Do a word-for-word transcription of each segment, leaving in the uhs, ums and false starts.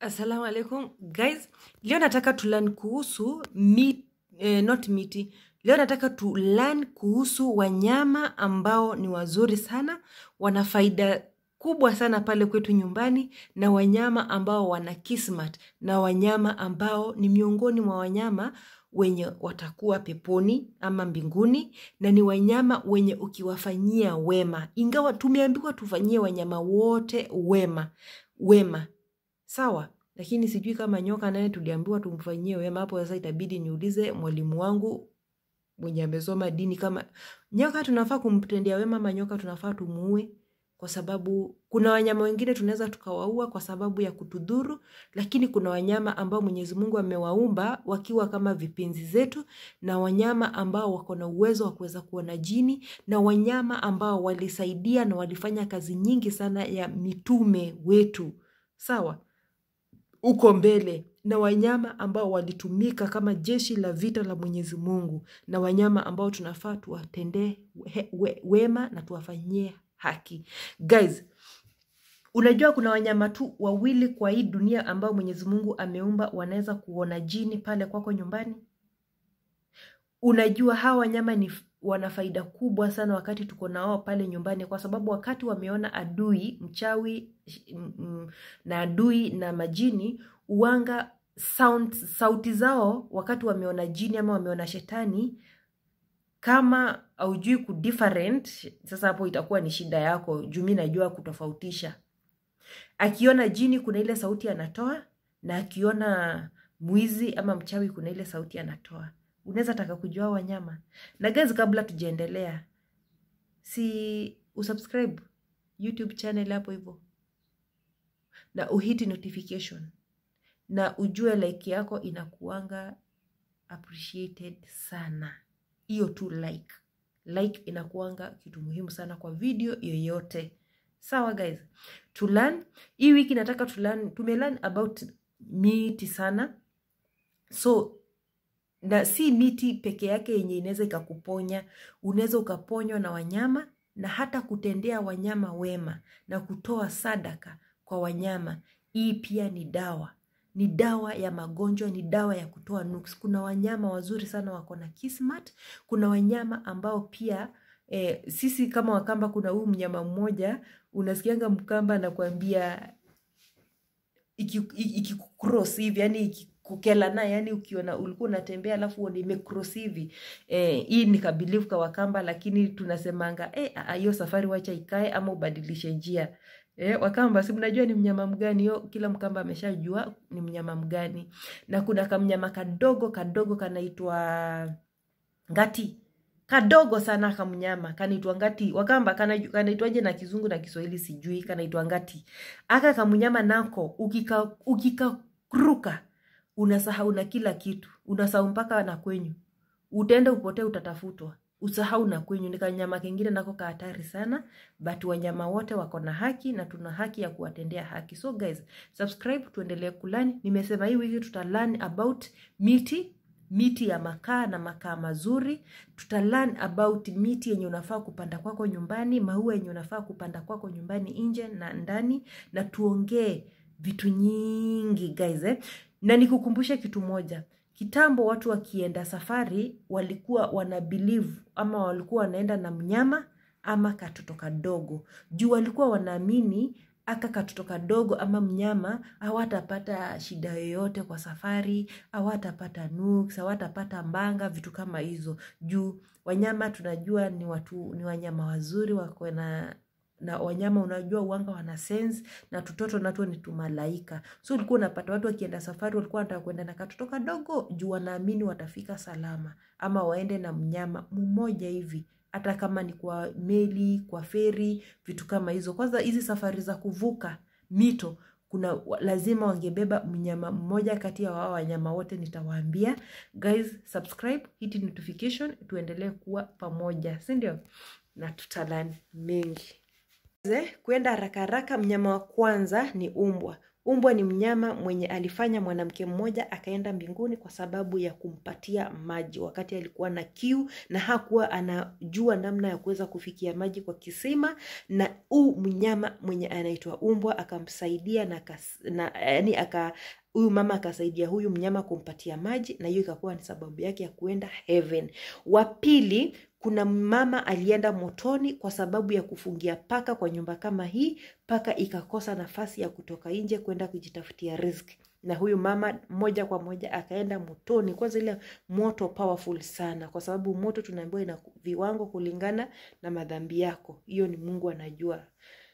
Assalamu alaikum guys. Leo nataka tu learn kuhusu meat, eh, not miti. Leo nataka tu learn kuhusu wanyama ambao ni wazuri sana, wana faida kubwa sana pale kwetu nyumbani, na wanyama ambao wana kismat, na wanyama ambao ni miongoni mwa wanyama wenye watakuwa peponi ama mbinguni, na ni wanyama wenye ukiwafanyia wema. Ingawa tumeambiwa tufanyie wanyama wote wema. Wema. Sawa, lakini sijui kama nyoka naye tuliambiwa tumfanyie wema. Hapo sasa itabidi niulize mwalimu wangu mwenye amesoma dini kama nyoka tunafaa kumtendea wema ama nyoka tunafaa tumuue, kwa sababu kuna wanyama wengine tunaweza tukawaua kwa sababu ya kutudhuru, lakini kuna wanyama ambao Mwenyezi Mungu amewaumba wakiwa kama vipenzi zetu, na wanyama ambao wako na uwezo wa kuweza kuona jini, na wanyama ambao walisaidia na walifanya kazi nyingi sana ya mitume wetu. Sawa, uko mbele, na wanyama ambao walitumika kama jeshi la vita la Mwenyezi Mungu, na wanyama ambao tunafaa tuwatendee we, wema na tuwafanyie haki. Guys, unajua kuna wanyama tu wawili kwa hii dunia ambao Mwenyezi Mungu ameumba wanaweza kuona jini pale kwako nyumbani? Unajua hawa wanyama ni wana faida kubwa sana wakati tuko nao pale nyumbani, kwa sababu wakati wameona adui, mchawi na adui na majini, uanga sound, sauti zao wakati wameona jini ama wameona shetani, kama haujui ku different, sasa hapo itakuwa ni shida yako. Juu mimi najua kutofautisha. Akiona jini kuna ile sauti anatoa, na akiona mwizi ama mchawi kuna ile sauti anatoa. Unaweza taka kujua wanyama. Na guys, kabla tujaendelea, si usubscribe YouTube channel hapo hivyo, na uhiti notification, na ujue like yako inakuanga appreciated sana. Hiyo tu like. Like inakuanga kitu muhimu sana kwa video yoyote. Sawa guys. To learn, hii wiki nataka to learn, tume learn about miti sana. So na si miti peke yake yenye inaweza ikakuponya, unaweza ukaponywa na wanyama, na hata kutendea wanyama wema na kutoa sadaka kwa wanyama. Hii pia ni dawa. Ni dawa ya magonjwa, ni dawa ya kutoa nuks. Kuna wanyama wazuri sana wako na kismat. Kuna wanyama ambao pia eh, sisi kama Wakamba kuna huu mnyama mmoja unasikianga Mkamba anakuambia ikikucross hivi, yani ikikukela na, yani ukiona ulikuwa unatembea alafu uone imecross hivi, eh hii ni kabilifu kwa Wakamba, lakini tunasemanga eh hiyo safari wacha ikae ama ubadilishe njia. Eh, Wakamba si mnajua ni mnyama mgani hiyo? Kila Mkamba ameshajua ni mnyama mgani. Na kuna kamnyama kadogo kadogo kanaitwa ngati. Kadogo sana kamnyama kanaitwa ngati. Wakamba kanaitwaje na Kizungu na Kiswahili sijui, kanaitwa ngati. Aka kamnyama nako ukika ukikaruka unasahau na kila kitu. Unasahau mpaka na kwenyu. Utaenda upotee, utatafutwa. Usahau na kwenyu. Ni kanyama kingine nako ka hatari sana, but wanyama wote wako na haki na tuna haki ya kuwatendea haki. So guys, subscribe tuendelee kulani. Nimesema hii wiki tuta learn about miti, miti ya makaa na makaa mazuri. Tuta learn about miti yenye unafaa kupanda kwako nyumbani, maua yenye unafaa kupanda kwako nyumbani nje na ndani, na tuongee vitu nyingi guys eh. Na nikukumbushe kitu moja. Kitambo watu wakienda safari walikuwa wana believe ama walikuwa wanaenda na mnyama ama katoto kadogo. Juu walikuwa wanaamini aka katoto kadogo ama mnyama hawatapata shida yoyote kwa safari, hawatapata nuks, hawatapata mbanga, vitu kama hizo. Juu wanyama tunajua ni watu, ni wanyama wazuri, wako na na wanyama unajua uanga wana sense, na tutoto nato ni tumalaika. So ulikuwa unapata watu wakienda safari walikuwa wanataka kwenda na katoto kadogo juu wanaamini watafika salama, ama waende na mnyama mmoja hivi, hata kama ni kwa meli, kwa feri, vitu kama hizo. Kwanza hizi safari za kuvuka mito kuna lazima wangebeba mnyama mmoja kati ya wao wanyama wote nitawaambia. Guys, subscribe, hit notification, tuendelee kuwa pamoja, si ndio? Na tutalani mengi. Kwenda haraka haraka, mnyama wa kwanza ni umbwa. Umbwa ni mnyama mwenye alifanya mwanamke mmoja akaenda mbinguni kwa sababu ya kumpatia maji wakati alikuwa na kiu na hakuwa anajua namna ya kuweza kufikia maji kwa kisima, na huu mnyama mwenye anaitwa umbwa akamsaidia na, na yani aka huyu mama akasaidia huyu mnyama kumpatia maji, na hiyo ikakuwa ni sababu yake ya kuenda heaven. Wa pili, kuna mama alienda motoni kwa sababu ya kufungia paka kwa nyumba kama hii, paka ikakosa nafasi ya kutoka nje kwenda kujitafutia riziki, na huyu mama moja kwa moja akaenda motoni. Kwanza ile moto powerful sana, kwa sababu moto tunaambiwa ina viwango kulingana na madhambi yako. Hiyo ni Mungu anajua.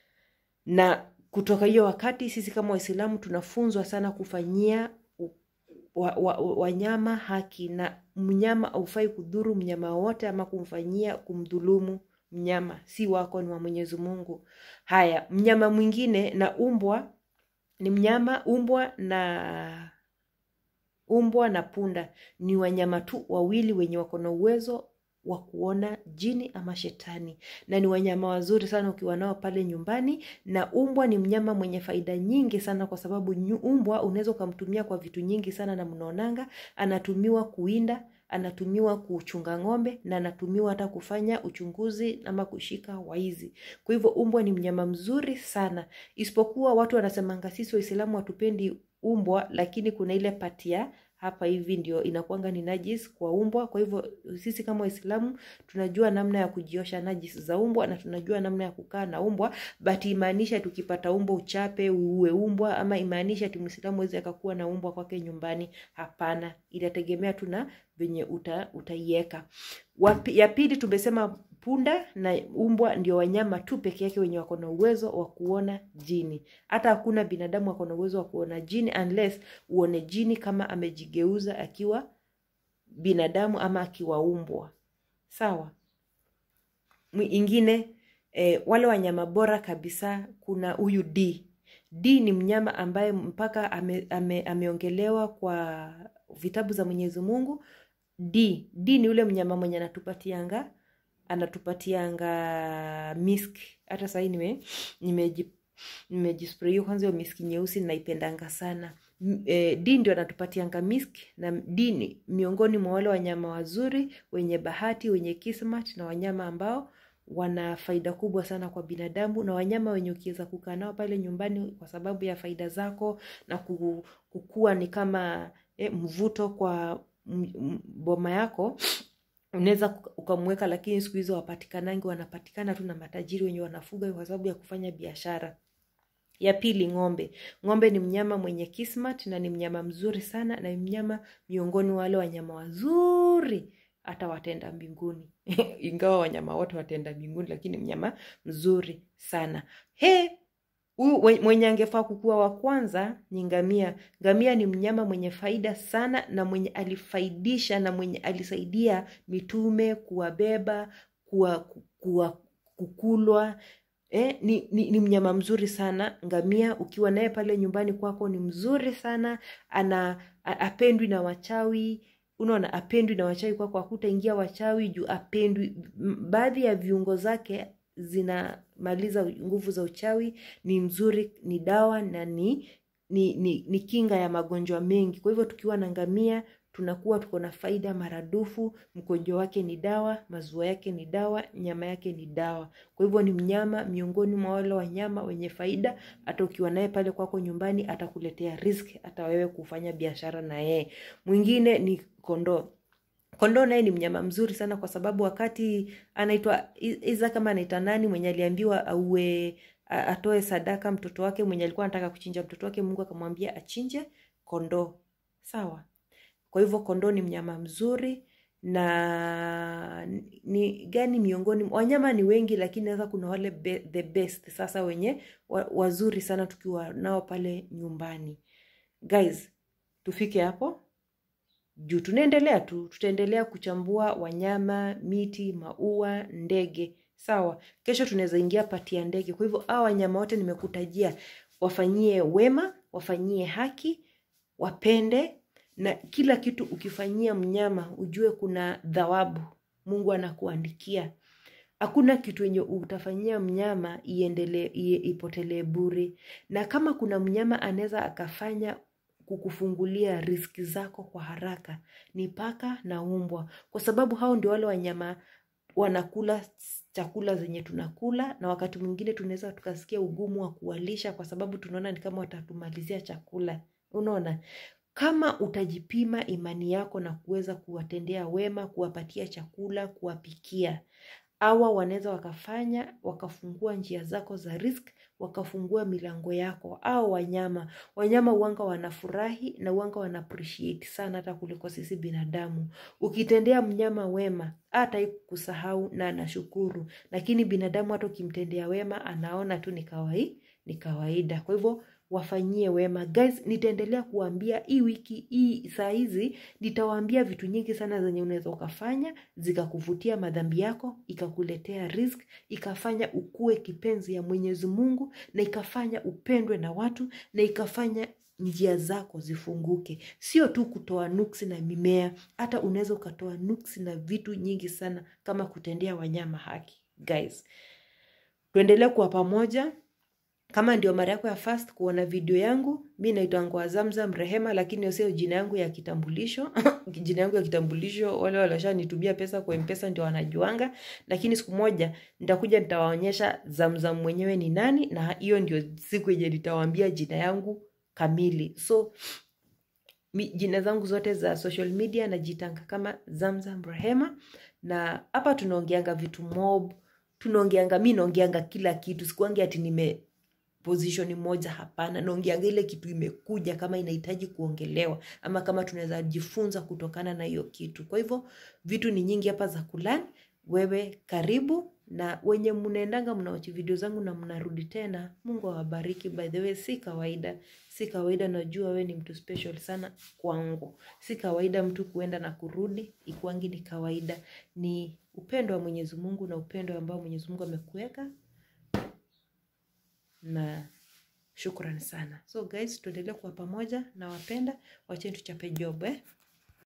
Na kutoka hiyo wakati sisi kama Waislamu tunafunzwa sana kufanyia wanyama wa, wa haki, na mnyama haufai kudhuru mnyama wote ama kumfanyia kumdhulumu mnyama, si wako, ni wa Mwenyezi Mungu. Haya, mnyama mwingine na umbwa ni mnyama umbwa na umbwa na punda ni wanyama tu wawili wenye wako na uwezo wa kuona jini ama shetani, na ni wanyama wazuri sana ukiwa nao pale nyumbani. Na umbwa ni mnyama mwenye faida nyingi sana, kwa sababu umbwa unaweza kumtumia kwa vitu nyingi sana, na mnaonanga anatumiwa kuinda, anatumiwa kuchunga ng'ombe, na anatumiwa hata kufanya uchunguzi ama kushika waizi. Kwa hivyo umbwa ni mnyama mzuri sana, isipokuwa watu wanasemanga sisi Waislamu hatupendi umbwa, lakini kuna ile patia hapa hivi ndio inakuanga ni najis kwa umbwa. Kwa hivyo sisi kama Waislamu tunajua namna ya kujiosha najis za umbwa, na tunajua namna ya kukaa na umbwa, but imaanisha tukipata umbwa uchape uue umbwa, ama imaanisha ati Muislamu wezi akakuwa na umbwa kwake nyumbani. Hapana, inategemea tuna venye uta, utaiweka. Ya pili tumesema punda na umbwa ndio wanyama tu peke yake wenye wako na uwezo wa kuona jini. Hata hakuna binadamu wako na uwezo wa kuona jini unless uone jini kama amejigeuza akiwa binadamu ama akiwa umbwa. Sawa? Mwingine eh, wale wanyama bora kabisa kuna huyu D. D ni mnyama ambaye mpaka ame, ame, ameongelewa kwa vitabu za Mwenyezi Mungu. D, D ni ule mnyama mwenye anatupatianga anatupatianga misk. Hata sasa nime nimeji nimejispray kwanza hiyo misk nyeusi naipendanga sana. E, D ndio anatupatianga misk, na D ni miongoni mwa wale wanyama wazuri wenye bahati, wenye kismat, na wanyama ambao wana faida kubwa sana kwa binadamu, na wanyama wenye ukiweza kukaa nao pale nyumbani kwa sababu ya faida zako na kukua ni kama eh, mvuto kwa boma yako, unaweza ukamweka. Lakini siku hizo wapatikanangi, wanapatikana tu na matajiri wenye wanafuga kwa sababu ya kufanya biashara. Ya pili, ng'ombe. Ng'ombe ni mnyama mwenye kismat na ni mnyama mzuri sana, na ni mnyama miongoni wale wanyama wazuri hata watenda mbinguni. Ingawa wanyama wote watenda mbinguni, lakini mnyama mzuri sana. He, huyu mwenye angefaa kukua wa kwanza ni ngamia. Ngamia ni mnyama mwenye faida sana, na mwenye alifaidisha na mwenye alisaidia mitume kuwabeba, kuwa, kuwa kukulwa. Eh, ni, ni, ni mnyama mzuri sana ngamia. Ukiwa naye pale nyumbani kwako ni mzuri sana. Ana apendwi na wachawi. Unaona, apendwi na wachawi kwako, hakutaingia wachawi juu apendwi. Baadhi ya viungo zake zinamaliza nguvu za uchawi. Ni mzuri, ni dawa, na ni ni, ni ni kinga ya magonjwa mengi. Kwa hivyo tukiwa na ngamia tunakuwa tuko na faida maradufu. Mkojo wake ni dawa, maziwa yake ni dawa, nyama yake ni dawa. Kwa hivyo ni mnyama miongoni mwa wale wanyama wenye faida. Hata ukiwa naye pale kwako nyumbani atakuletea riziki, hata wewe kufanya biashara na yeye. Mwingine ni kondoo. Kondoo naye ni mnyama mzuri sana, kwa sababu wakati anaitwa Iza kama anaita nani mwenye aliambiwa auwe atoe sadaka mtoto wake, mwenye alikuwa anataka kuchinja mtoto wake, Mungu akamwambia achinje kondoo. Sawa? Kwa hivyo kondoo ni mnyama mzuri. Na ni gani miongoni wanyama ni wengi, lakini sasa kuna wale be, the best sasa wenye wa, wazuri sana tukiwa nao pale nyumbani. Guys, tufike hapo juu tunaendelea tu, tutaendelea kuchambua wanyama, miti, maua, ndege. Sawa? Kesho tunaweza ingia pati ya ndege. Kwa hivyo hao wanyama wote nimekutajia, wafanyie wema, wafanyie haki, wapende, na kila kitu ukifanyia mnyama ujue kuna thawabu Mungu anakuandikia. Hakuna kitu yenye utafanyia mnyama iendelee ipotelee bure. Na kama kuna mnyama anaweza akafanya kukufungulia riski zako kwa haraka, ni paka na umbwa. Kwa sababu hao ndio wale wanyama wanakula chakula zenye tunakula, na wakati mwingine tunaweza tukasikia ugumu wa kuwalisha kwa sababu tunaona ni kama watatumalizia chakula. Unaona? Kama utajipima imani yako na kuweza kuwatendea wema, kuwapatia chakula, kuwapikia, hawa wanaweza wakafanya, wakafungua njia zako za risk, wakafungua milango yako. Au wanyama, wanyama huanga wanafurahi na huanga wana appreciate sana hata kuliko sisi binadamu. Ukitendea mnyama wema, hata kusahau na anashukuru. Lakini binadamu hata ukimtendea wema, anaona tu ni kawaida, ni kawaida. Kwa hivyo wafanyie wema. Guys, nitaendelea kuambia hii wiki, hii saa hizi, nitawaambia vitu nyingi sana zenye unaweza ukafanya, zikakuvutia madhambi yako, ikakuletea risk, ikafanya ukue kipenzi ya Mwenyezi Mungu, na ikafanya upendwe na watu, na ikafanya njia zako zifunguke. Sio tu kutoa nuksi na mimea, hata unaweza ukatoa nuksi na vitu nyingi sana kama kutendea wanyama haki. Guys, tuendelee kuwa pamoja. Kama ndio mara yako ya first kuona video yangu, mimi naitwa Zamzam Rehema, lakini sio jina yangu ya kitambulisho. Jina yangu ya kitambulisho wale walishanitumia pesa kwa M-Pesa ndio wanajuanga, lakini siku moja nitakuja nitawaonyesha Zamzam mwenyewe ni nani, na hiyo ndio siku yenye nitawaambia jina yangu kamili. So jina zangu zote za social media najitanga kama Zamzam Rehema, na hapa tunaongeanga vitu mob, tunaongeanga mimi naongeanga kila kitu, sikuangi ati nime position moja, hapana. Naongeanga ile kitu imekuja kama inahitaji kuongelewa, ama kama tunaweza jifunza kutokana na hiyo kitu. Kwa hivyo vitu ni nyingi hapa za kulearn. Wewe karibu, na wenye mnaendanga mnaochi video zangu na mnarudi tena, Mungu awabariki. By the way, si kawaida, si kawaida, najua wewe ni mtu special sana kwangu. Si kawaida mtu kuenda na kurudi, ikuangi ni kawaida. Ni upendo wa Mwenyezi Mungu, na upendo ambao Mwenyezi Mungu amekuweka, na shukrani sana. So guys, tuendelee kuwa pamoja, na wapenda, wacheni tuchape job eh.